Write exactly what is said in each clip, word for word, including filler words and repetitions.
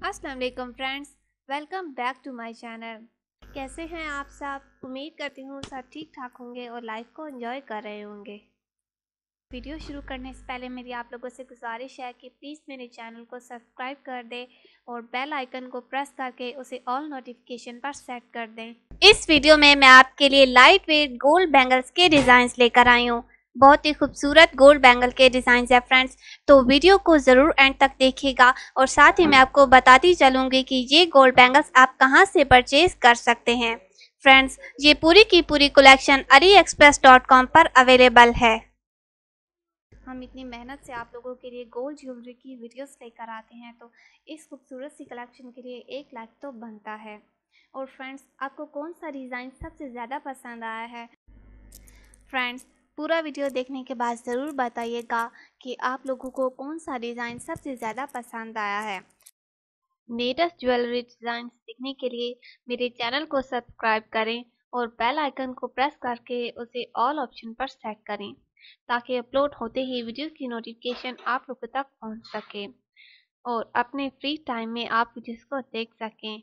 अस्सलाम वालेकुम friends, welcome back to my channel. कैसे हैं आप सब? उम्मीद करती हूँ सब ठीक ठाक होंगे और लाइफ को एंजॉय कर रहे होंगे। वीडियो शुरू करने से पहले मेरी आप लोगों से गुजारिश है कि प्लीज़ मेरे चैनल को सब्सक्राइब कर दें और बेल आइकन को प्रेस करके उसे ऑल नोटिफिकेशन पर सेट कर दें। इस वीडियो में मैं आपके लिए लाइट वेट गोल्ड बैंगल्स के डिज़ाइंस लेकर आई हूँ। बहुत ही खूबसूरत गोल्ड बैंगल के डिज़ाइन है फ्रेंड्स, तो वीडियो को ज़रूर एंड तक देखिएगा। और साथ ही मैं आपको बताती चलूँगी कि ये गोल्ड बैंगल्स आप कहाँ से परचेज कर सकते हैं। फ्रेंड्स, ये पूरी की पूरी collection AliExpress dot com पर अवेलेबल है। हम इतनी मेहनत से आप लोगों के लिए गोल्ड ज्वेलरी की वीडियोस लेकर आते हैं, तो इस खूबसूरत सी कलेक्शन के लिए एक लाइक तो बनता है। और फ्रेंड्स, आपको कौन सा डिज़ाइन सबसे ज़्यादा पसंद आया है? फ्रेंड्स, पूरा वीडियो देखने के बाद ज़रूर बताइएगा कि आप लोगों को कौन सा डिज़ाइन सबसे ज़्यादा पसंद आया है। लेटेस्ट ज्वेलरी डिज़ाइन देखने के लिए मेरे चैनल को सब्सक्राइब करें और बेल आइकन को प्रेस करके उसे ऑल ऑप्शन पर सेट करें, ताकि अपलोड होते ही वीडियो की नोटिफिकेशन आप लोगों तक पहुंच सके और अपने फ्री टाइम में आप वीडियोस को देख सकें।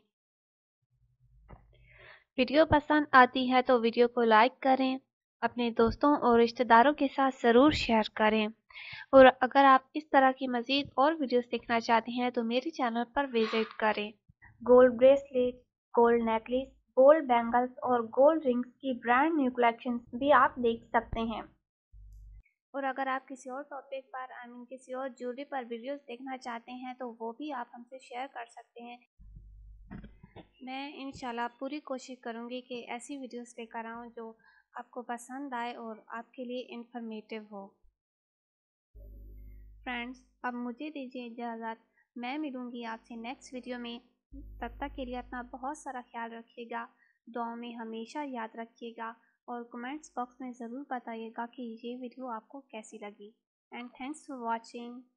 वीडियो पसंद आती है तो वीडियो को लाइक करें, अपने दोस्तों और रिश्तेदारों के साथ ज़रूर शेयर करें। और अगर आप इस तरह की मज़ीद और वीडियोस देखना चाहते हैं तो मेरे चैनल पर विजिट करें। Gold bracelet, gold necklace, gold bangles और गोल्ड रिंग्स की ब्रांड न्यू कलेक्शंस भी आप देख सकते हैं। और अगर आप किसी और टॉपिक पर आई मीन किसी और ज्वेलरी पर वीडियोस देखना चाहते हैं तो वो भी आप हमसे शेयर कर सकते हैं। मैं इंशाल्लाह पूरी कोशिश करूँगी कि ऐसी वीडियोस लेकर आऊँ जो आपको पसंद आए और आपके लिए इंफॉर्मेटिव हो। फ्रेंड्स, अब मुझे दीजिए इजाज़त। मैं मिलूँगी आपसे नेक्स्ट वीडियो में। तब तक के लिए अपना बहुत सारा ख्याल रखिएगा, दुआ में हमेशा याद रखिएगा और कमेंट्स बॉक्स में ज़रूर बताइएगा कि ये वीडियो आपको कैसी लगी। And thanks for watching.